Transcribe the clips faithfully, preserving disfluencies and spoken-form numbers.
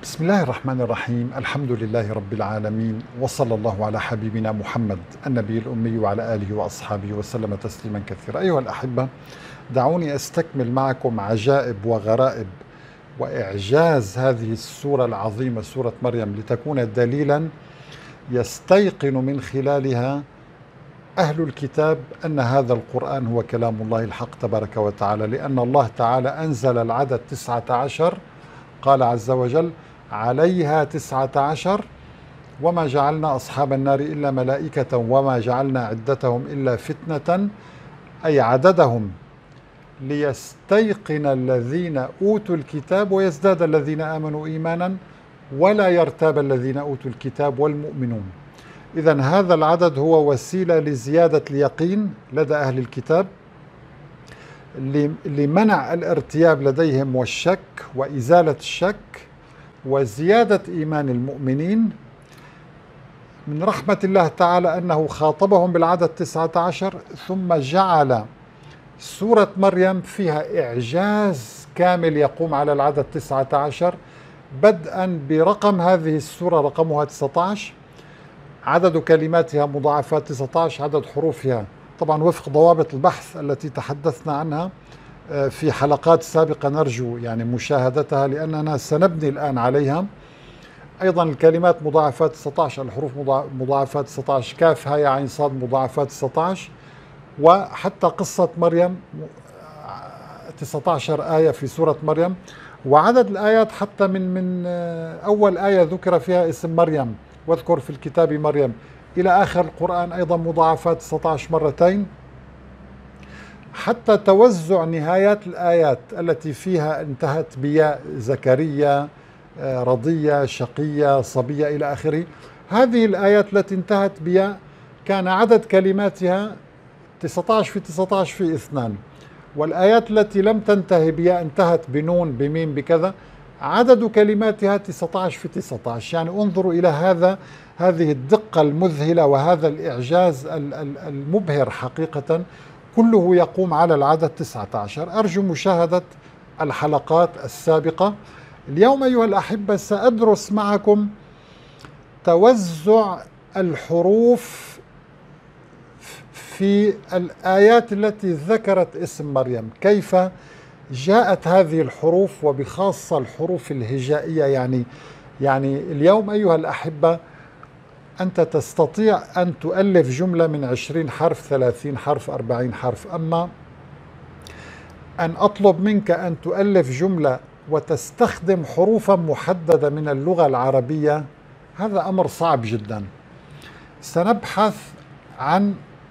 بسم الله الرحمن الرحيم. الحمد لله رب العالمين، وصلى الله على حبيبنا محمد النبي الأمي وعلى آله وأصحابه وسلم تسليما كثيرا. أيها الأحبة، دعوني أستكمل معكم عجائب وغرائب وإعجاز هذه السورة العظيمة، سورة مريم، لتكون دليلا يستيقن من خلالها أهل الكتاب أن هذا القرآن هو كلام الله الحق تبارك وتعالى، لأن الله تعالى أنزل العدد تسعة عشر. قال عز وجل: عليها تسعة عشر وما جعلنا أصحاب النار إلا ملائكة وما جعلنا عدتهم إلا فتنة، أي عددهم ليستيقن الذين أوتوا الكتاب ويزداد الذين آمنوا إيمانا ولا يرتاب الذين أوتوا الكتاب والمؤمنون. إذن هذا العدد هو وسيلة لزيادة اليقين لدى أهل الكتاب، لمنع الارتياب لديهم والشك وإزالة الشك وزيادة إيمان المؤمنين. من رحمة الله تعالى أنه خاطبهم بالعدد تسعة عشر، ثم جعل سورة مريم فيها إعجاز كامل يقوم على العدد تسعة عشر، بدءا برقم هذه السورة، رقمها تسعة عشر، عدد كلماتها مضاعفات تسعة عشر، عدد حروفها طبعا وفق ضوابط البحث التي تحدثنا عنها في حلقات سابقة، نرجو يعني مشاهدتها لأننا سنبني الآن عليها. أيضا الكلمات مضاعفات تسعة عشر، الحروف مضاعفات تسعة عشر، كاف هاء عين صاد مضاعفات تسعة عشر، وحتى قصة مريم تسعة عشر آية في سورة مريم، وعدد الآيات حتى من من أول آية ذكر فيها اسم مريم واذكر في الكتاب مريم إلى آخر القرآن أيضا مضاعفات تسعة عشر مرتين، حتى توزع نهايات الآيات التي فيها انتهت بياء زكريا، رضية، شقية، صبية إلى آخره. هذه الآيات التي انتهت بياء كان عدد كلماتها تسعة عشر في تسعة عشر في اثنان، والآيات التي لم تنتهي بياء انتهت بنون بميم بكذا عدد كلماتها تسعة عشر في تسعة عشر. يعني انظروا إلى هذا هذه الدقة المذهلة وهذا الإعجاز المبهر حقيقة، كله يقوم على العدد تسعة عشر. أرجو مشاهدة الحلقات السابقة. اليوم أيها الأحبة سأدرس معكم توزع الحروف في الآيات التي ذكرت اسم مريم، كيف جاءت هذه الحروف وبخاصة الحروف الهجائية. يعني يعني اليوم أيها الأحبة أنت تستطيع أن تؤلف جملة من عشرين حرف، ثلاثين حرف، أربعين حرف، أما أن أطلب منك أن تؤلف جملة وتستخدم حروفا محددة من اللغة العربية، هذا أمر صعب جدا. سنبحث عن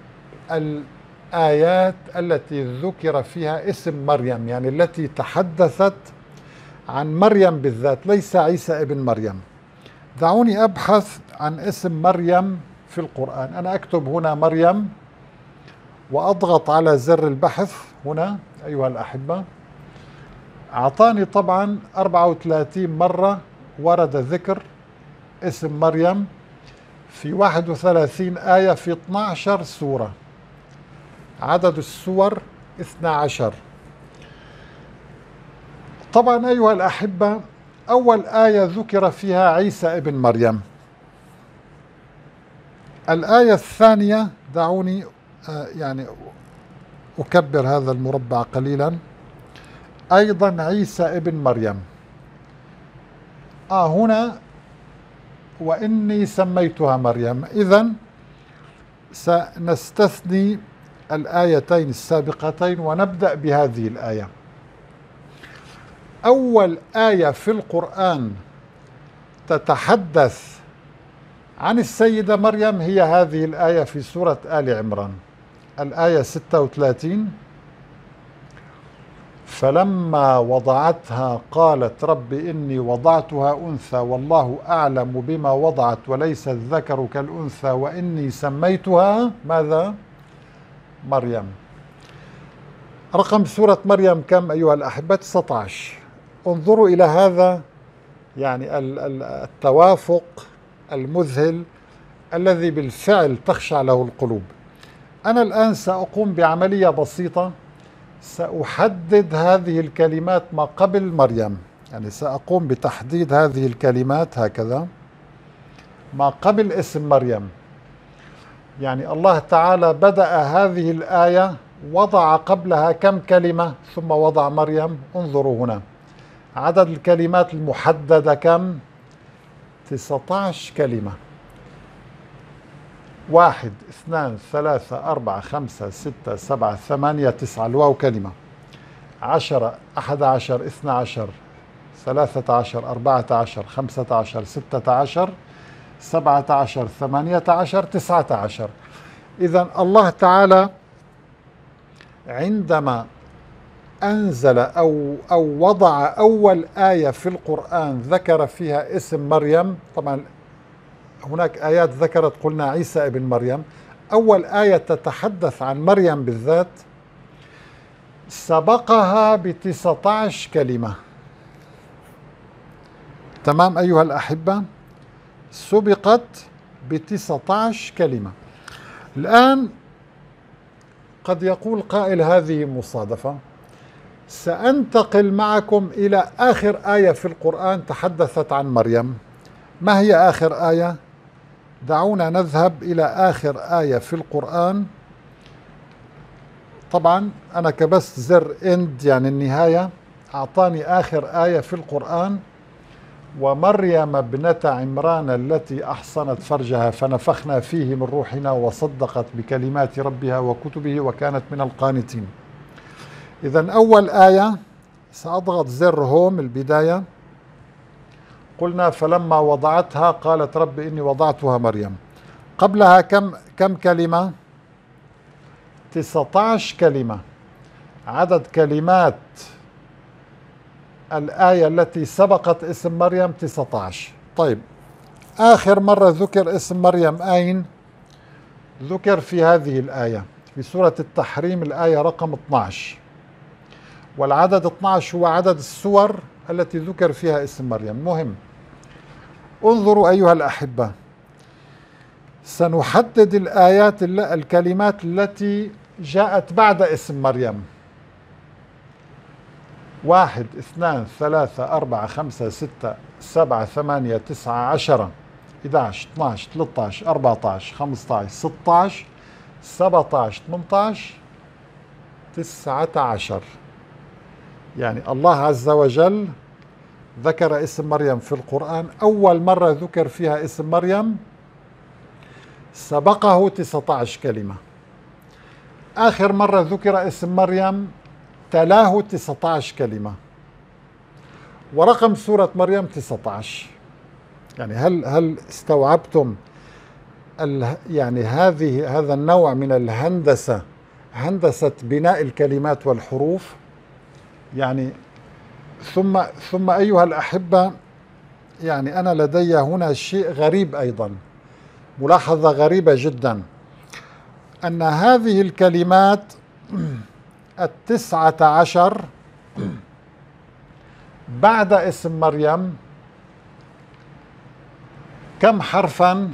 الآيات التي ذكر فيها اسم مريم، يعني التي تحدثت عن مريم بالذات، ليس عيسى ابن مريم. دعوني أبحث عن اسم مريم في القرآن. أنا أكتب هنا مريم وأضغط على زر البحث هنا أيها الأحبة. أعطاني طبعا أربعة وثلاثين مرة ورد ذكر اسم مريم في واحد وثلاثين آية في اثنتي عشرة سورة، عدد السور اثنتا عشرة. طبعا أيها الأحبة أول آية ذكر فيها عيسى ابن مريم. الآية الثانية، دعوني يعني أكبر هذا المربع قليلا، أيضا عيسى ابن مريم. آه هنا وإني سميتها مريم. إذن سنستثني الآيتين السابقتين ونبدأ بهذه الآية. أول آية في القرآن تتحدث عن السيدة مريم هي هذه الآية في سورة آل عمران، الآية ستة وثلاثين: فلما وضعتها قالت رب إني وضعتها أنثى والله أعلم بما وضعت وليس الذكر كالأنثى وإني سميتها ماذا؟ مريم. رقم سورة مريم كم أيها الأحبة؟ تسعة عشر. انظروا إلى هذا يعني التوافق المذهل الذي بالفعل تخشع له القلوب. أنا الآن سأقوم بعملية بسيطة، سأحدد هذه الكلمات ما قبل مريم. يعني سأقوم بتحديد هذه الكلمات هكذا ما قبل اسم مريم. يعني الله تعالى بدأ هذه الآية وضع قبلها كم كلمة ثم وضع مريم. انظروا هنا عدد الكلمات المحددة كم؟ تسعة عشر كلمة. واحد اثنان ثلاثة أربعة خمسة ستة سبعة ثمانية تسعة، الواو كلمة. عشرة أحد عشر اثنى عشر ثلاثة عشر أربعة عشر خمسة عشر ستة عشر سبعة عشر ثمانية عشر تسعة عشر. إذن الله تعالى عندما أنزل أو أو وضع أول آية في القرآن ذكر فيها اسم مريم، طبعا هناك آيات ذكرت قلنا عيسى ابن مريم، أول آية تتحدث عن مريم بالذات سبقها بتسعة عشر كلمة. تمام أيها الأحبة، سبقت بتسعة عشر كلمة. الآن قد يقول قائل هذه مصادفة. سأنتقل معكم إلى آخر آية في القرآن تحدثت عن مريم. ما هي آخر آية؟ دعونا نذهب إلى آخر آية في القرآن. طبعا أنا كبست زر إند يعني النهاية، أعطاني آخر آية في القرآن: ومريم ابنة عمران التي أحصنت فرجها فنفخنا فيه من روحنا وصدقت بكلمات ربها وكتبه وكانت من القانتين. إذن أول آية سأضغط زر هوم البداية. قلنا فلما وضعتها قالت رب إني وضعتها مريم. قبلها كم كم كلمة؟ تسعة عشر كلمة. عدد كلمات الآية التي سبقت اسم مريم تسعة عشر. طيب آخر مرة ذكر اسم مريم أين؟ ذكر في هذه الآية في سورة التحريم الآية رقم اثني عشر، والعدد اثني عشر هو عدد السور التي ذكر فيها اسم مريم. مهم، انظروا أيها الأحبة، سنحدد الآيات الكلمات التي جاءت بعد اسم مريم. واحد اثنان ثلاثة أربعة خمسة ستة سبعة ثمانية تسعة عشرة أحد عشر اثني عشر ثلاثة عشر أربعة عشر خمسة عشر ستة عشر سبعة عشر ثمانية عشر تسعة عشر. يعني الله عز وجل ذكر اسم مريم في القرآن، أول مرة ذكر فيها اسم مريم سبقه تسعة عشر كلمة. آخر مرة ذكر اسم مريم تلاه تسعة عشر كلمة. ورقم سورة مريم تسعة عشر. يعني هل هل استوعبتم يعني هذه هذا النوع من الهندسة، هندسة بناء الكلمات والحروف؟ يعني ثم ثم أيها الأحبة، يعني أنا لدي هنا شيء غريب أيضا، ملاحظة غريبة جدا، أن هذه الكلمات التسعة عشر بعد اسم مريم كم حرفا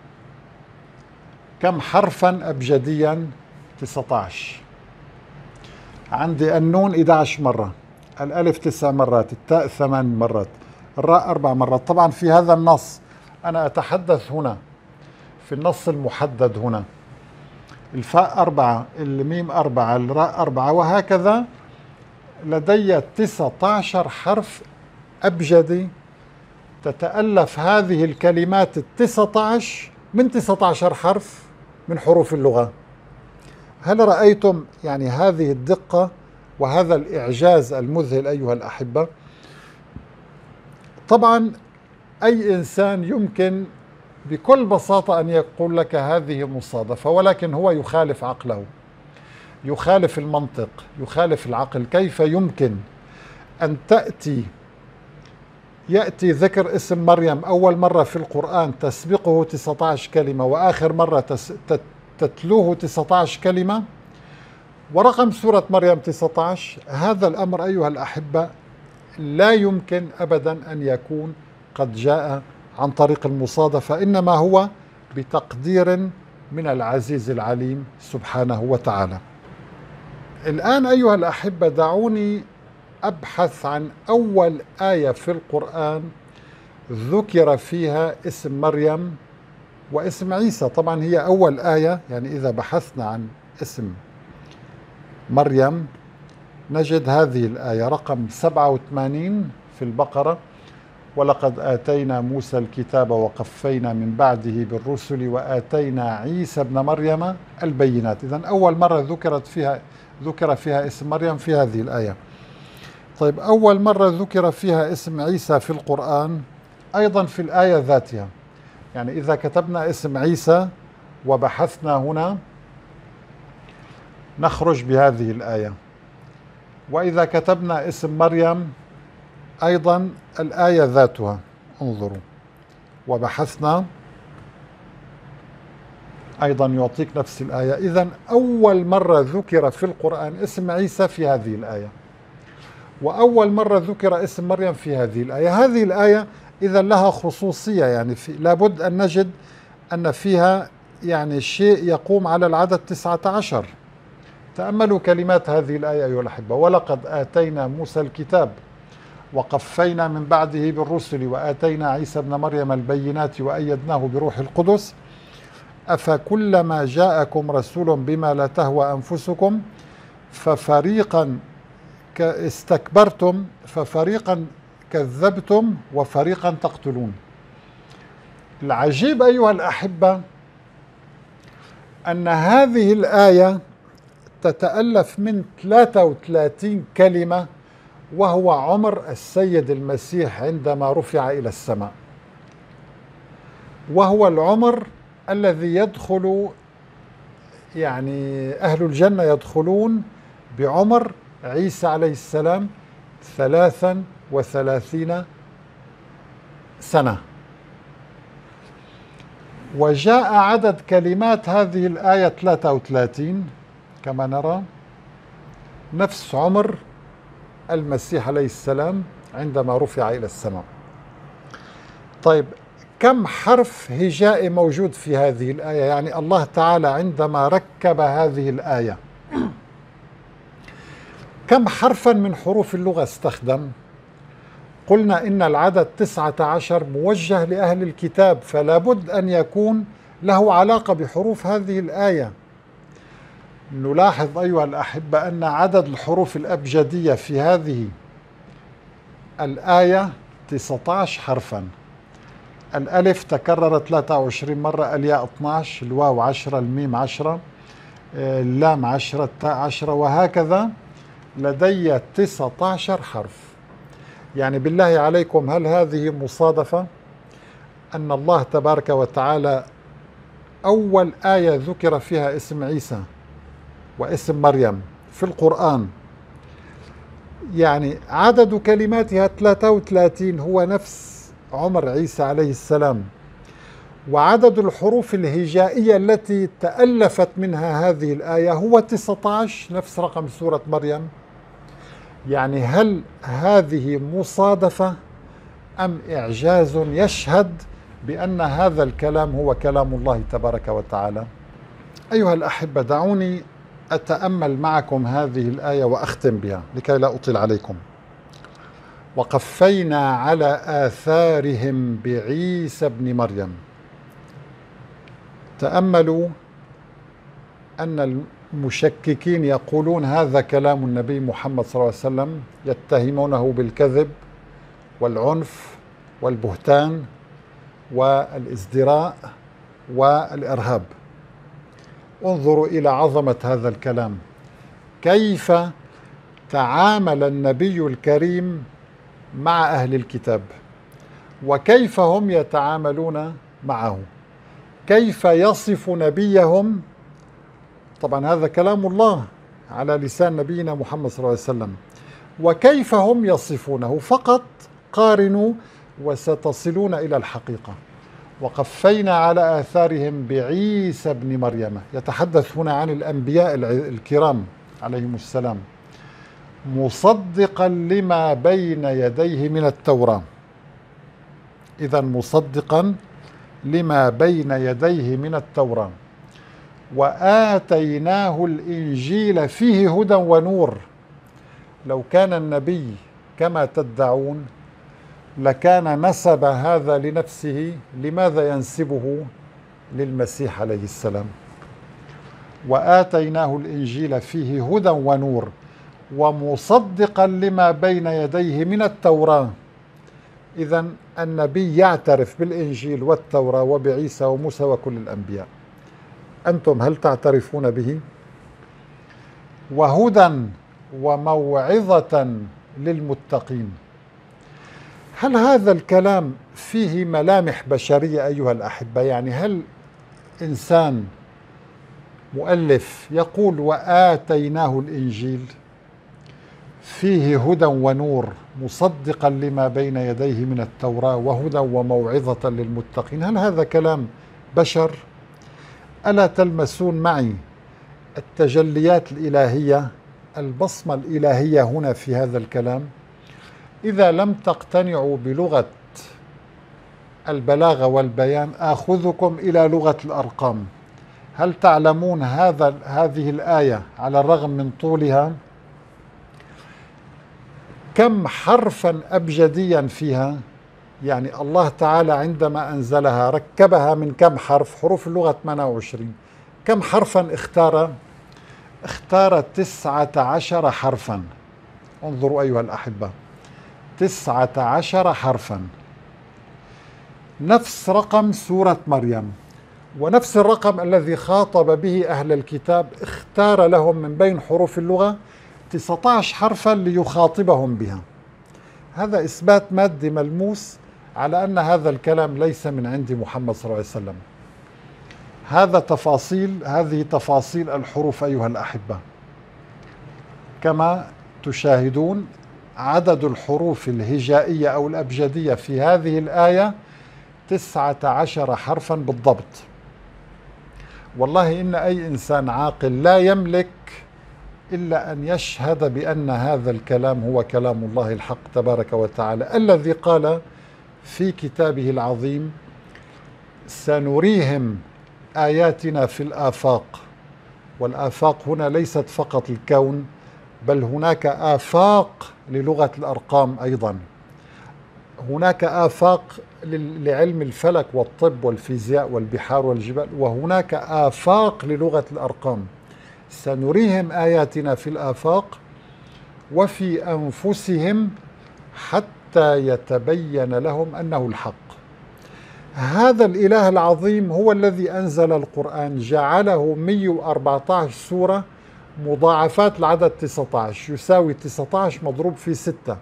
كم حرفا أبجديا؟ تسعة عشر. عندي النون أحد عشر مرة، الألف تسع مرات، التاء ثمان مرات، الراء أربع مرات. طبعا في هذا النص أنا أتحدث هنا في النص المحدد هنا، الفاء أربعة، الميم أربعة، الراء أربعة، وهكذا لدي تسعة عشر حرف أبجدي تتألف هذه الكلمات التسعة عشر من تسعة عشر حرف من حروف اللغة. هل رأيتم يعني هذه الدقة وهذا الإعجاز المذهل أيها الأحبة؟ طبعا أي إنسان يمكن بكل بساطة أن يقول لك هذه مصادفة، ولكن هو يخالف عقله، يخالف المنطق، يخالف العقل. كيف يمكن أن تأتي يأتي ذكر اسم مريم أول مرة في القرآن تسبقه تسعة عشر كلمة، وآخر مرة تتلوه تسعة عشر كلمة، ورقم سورة مريم تسعة عشر؟ هذا الأمر أيها الأحبة لا يمكن أبدا أن يكون قد جاء عن طريق المصادفة، إنما هو بتقدير من العزيز العليم سبحانه وتعالى. الآن أيها الأحبة دعوني أبحث عن أول آية في القرآن ذكر فيها اسم مريم واسم عيسى. طبعا هي أول آية، يعني إذا بحثنا عن اسم مريم نجد هذه الآية رقم سبعة وثمانين في البقرة: ولقد آتينا موسى الكتاب وقفينا من بعده بالرسل وآتينا عيسى ابن مريم البينات. إذن أول مرة ذكرت فيها ذكر فيها اسم مريم في هذه الآية. طيب، أول مرة ذكر فيها اسم عيسى في القرآن أيضا في الآية ذاتها. يعني إذا كتبنا اسم عيسى وبحثنا هنا نخرج بهذه الآية، وإذا كتبنا اسم مريم أيضا الآية ذاتها، انظروا، وبحثنا أيضا يعطيك نفس الآية. إذن أول مرة ذكر في القرآن اسم عيسى في هذه الآية، وأول مرة ذكر اسم مريم في هذه الآية. هذه الآية إذا لها خصوصية، يعني في لابد أن نجد أن فيها يعني شيء يقوم على العدد تسعة عشر. تأملوا كلمات هذه الآية أيها الأحبة: ولقد آتينا موسى الكتاب وقفينا من بعده بالرسل وآتينا عيسى ابن مريم البينات وأيدناه بروح القدس أفكلما جاءكم رسول بما لا تهوى أنفسكم ففريقا استكبرتم ففريقا كذبتم وفريقا تقتلون. العجيب أيها الأحبة أن هذه الآية تتألف من ثلاثة وثلاثين كلمة، وهو عمر السيد المسيح عندما رفع إلى السماء، وهو العمر الذي يدخل يعني أهل الجنة يدخلون بعمر عيسى عليه السلام ثلاثا وثلاثين سنة. وجاء عدد كلمات هذه الآية ثلاثة وثلاثين كما نرى، نفس عمر المسيح عليه السلام عندما رفع إلى السماء. طيب، كم حرف هجائي موجود في هذه الآية؟ يعني الله تعالى عندما ركب هذه الآية كم حرفا من حروف اللغة استخدم؟ قلنا إن العدد تسعة عشر موجه لأهل الكتاب، فلا بد أن يكون له علاقة بحروف هذه الآية. نلاحظ أيها الأحبة أن عدد الحروف الأبجدية في هذه الآية تسعة عشر حرفا. الألف تكرر ثلاثة وعشرين مرة، الياء اثني عشر، الواو عشرة، الميم عشرة، اللام عشرة، التاء عشرة، وهكذا لدي تسعة عشر حرف. يعني بالله عليكم، هل هذه مصادفة أن الله تبارك وتعالى أول آية ذكر فيها اسم عيسى واسم مريم في القرآن يعني عدد كلماتها ثلاثة وثلاثين هو نفس عمر عيسى عليه السلام، وعدد الحروف الهجائية التي تألفت منها هذه الآية هو تسعة عشر، نفس رقم سورة مريم؟ يعني هل هذه مصادفة أم إعجاز يشهد بأن هذا الكلام هو كلام الله تبارك وتعالى؟ أيها الأحبة، دعوني أتأمل معكم هذه الآية وأختم بها لكي لا أطيل عليكم. وقفينا على آثارهم بعيسى ابن مريم. تأملوا أن المشككين يقولون هذا كلام النبي محمد صلى الله عليه وسلم، يتهمونه بالكذب والعنف والبهتان والازدراء والإرهاب. انظروا إلى عظمة هذا الكلام، كيف تعامل النبي الكريم مع أهل الكتاب، وكيف هم يتعاملون معه، كيف يصف نبيهم. طبعا هذا كلام الله على لسان نبينا محمد صلى الله عليه وسلم، وكيف هم يصفونه. فقط قارنوا وستصلون إلى الحقيقة. وقفينا على آثارهم بعيسى ابن مريم، يتحدث هنا عن الأنبياء الكرام عليهم السلام، مصدقا لما بين يديه من التوراة. إذا مصدقا لما بين يديه من التوراة. وآتيناه الإنجيل فيه هدى ونور. لو كان النبي كما تدعون لكان نسب هذا لنفسه، لماذا ينسبه للمسيح عليه السلام؟ وآتيناه الإنجيل فيه هدى ونور ومصدقا لما بين يديه من التوراة. إذن النبي يعترف بالإنجيل والتوراة وبعيسى وموسى وكل الأنبياء. أنتم هل تعترفون به؟ وهدى وموعظة للمتقين. هل هذا الكلام فيه ملامح بشرية أيها الأحبة؟ يعني هل إنسان مؤلف يقول وآتيناه الإنجيل فيه هدى ونور مصدقا لما بين يديه من التوراة وهدى وموعظة للمتقين؟ هل هذا كلام بشر؟ ألا تلمسون معي التجليات الإلهية، البصمة الإلهية هنا في هذا الكلام؟ إذا لم تقتنعوا بلغة البلاغة والبيان آخذكم إلى لغة الأرقام. هل تعلمون هذا هذه الآية على الرغم من طولها كم حرفا أبجديا فيها؟ يعني الله تعالى عندما أنزلها ركبها من كم حرف؟ حروف اللغة ثمانية وعشرين. كم حرفا اختار؟ اختار تسعة عشر حرفا. انظروا أيها الأحبة، تسعة عشر حرفا، نفس رقم سورة مريم ونفس الرقم الذي خاطب به أهل الكتاب. اختار لهم من بين حروف اللغة تسعة عشر حرفا ليخاطبهم بها. هذا إثبات مادي ملموس على أن هذا الكلام ليس من عند محمد صلى الله عليه وسلم. هذا تفاصيل هذه تفاصيل الحروف أيها الأحبة. كما تشاهدون عدد الحروف الهجائية أو الأبجدية في هذه الآية تسعة عشر حرفا بالضبط. والله إن أي إنسان عاقل لا يملك إلا أن يشهد بأن هذا الكلام هو كلام الله الحق تبارك وتعالى، الذي قال في كتابه العظيم سنريهم آياتنا في الآفاق. والآفاق هنا ليست فقط الكون، بل هناك آفاق للغة الأرقام أيضا. هناك آفاق لعلم الفلك والطب والفيزياء والبحار والجبال، وهناك آفاق للغة الأرقام. سنريهم آياتنا في الآفاق وفي أنفسهم حتى يتبين لهم أنه الحق. هذا الإله العظيم هو الذي أنزل القرآن، جعله مئة وأربعة عشر سورة مضاعفات العدد تسعة عشر، يساوي تسعة عشر مضروب في ستة.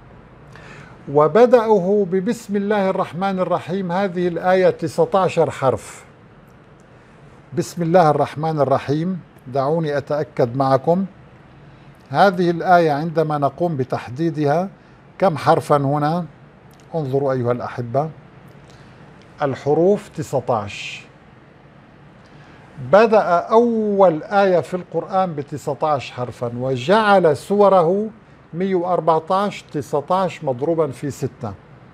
وبدأه ببسم الله الرحمن الرحيم. هذه الآية تسعة عشر حرف. بسم الله الرحمن الرحيم. دعوني أتأكد معكم. هذه الآية عندما نقوم بتحديدها كم حرفا هنا؟ انظروا أيها الأحبة، الحروف تسعة عشر. بدأ أول آية في القرآن بتسعة عشر حرفا وجعل سوره مئة وأربعة عشر، تسعة عشر مضروبا في ستة.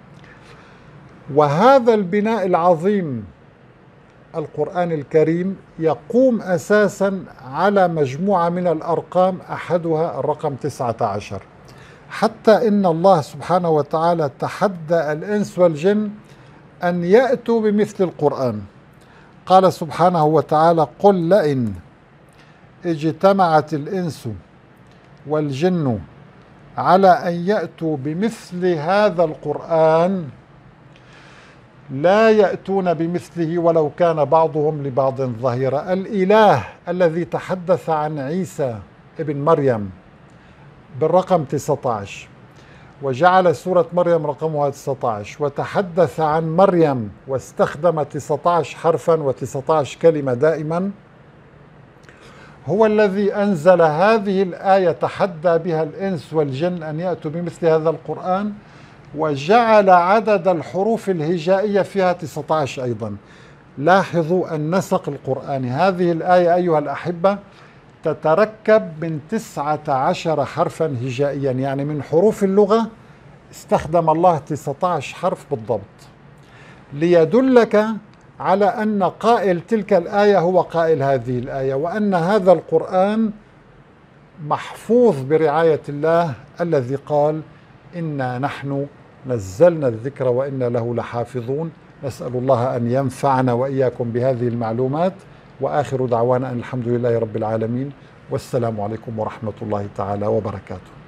وهذا البناء العظيم القرآن الكريم يقوم أساسا على مجموعة من الأرقام، أحدها الرقم تسعة عشر، حتى إن الله سبحانه وتعالى تحدى الإنس والجن أن يأتوا بمثل القرآن. قال سبحانه وتعالى قل لئن اجتمعت الإنس والجن على أن يأتوا بمثل هذا القرآن لا يأتون بمثله ولو كان بعضهم لبعض ظهيرا. الإله الذي تحدث عن عيسى ابن مريم بالرقم تسعة عشر وجعل سورة مريم رقمها تسعة عشر وتحدث عن مريم واستخدم تسعة عشر حرفا وتسعة عشر كلمة دائما، هو الذي أنزل هذه الآية تحدى بها الإنس والجن أن يأتوا بمثل هذا القرآن، وجعل عدد الحروف الهجائية فيها تسعة عشر أيضا. لاحظوا النسق القرآني. هذه الآية أيها الأحبة تتركب من تسعة عشر حرفا هجائيا، يعني من حروف اللغة استخدم الله تسعة عشر حرف بالضبط، ليدلك على أن قائل تلك الآية هو قائل هذه الآية، وأن هذا القرآن محفوظ برعاية الله الذي قال إنا نحن نزلنا الذكر وإنا له لحافظون. نسأل الله أن ينفعنا وإياكم بهذه المعلومات، وآخر دعوانا أن الحمد لله رب العالمين، والسلام عليكم ورحمة الله تعالى وبركاته.